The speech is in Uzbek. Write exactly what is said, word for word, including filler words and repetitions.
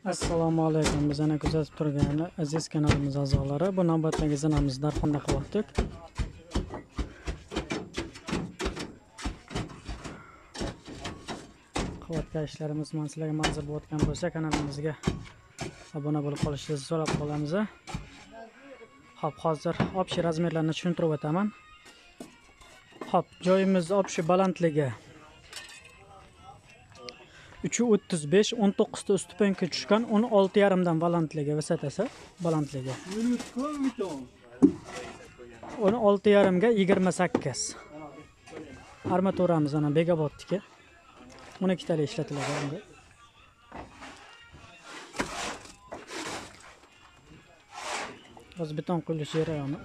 Assalomu alaykum. Bizani kuzatib turgan aziz kanalimiz a'zolari, bu navbatdagi zinamiz darxonda qilyaptik. Qilayotgan ishlarimiz mana sizlarga manzur bo'layotgan bo'lsa, kanalimizga obuna bo'lib qolishingizni so'rab qolamiz. Xo'p, hozir общий razmerlarni tushuntirib o'taman. Xo'p, joyimiz общий balandligi uch yuz o'ttiz besh, o'n to'qqiz ta stupenka tushgan, o'n olti yarim dan balandligi, vosatasi balandligi. o'n olti yarim ga yigirma sakkiz. Armaturamiz ana Begabotniki. o'n ikki talik ishlatiladi unga. Hozir beton quyilish jarayoni.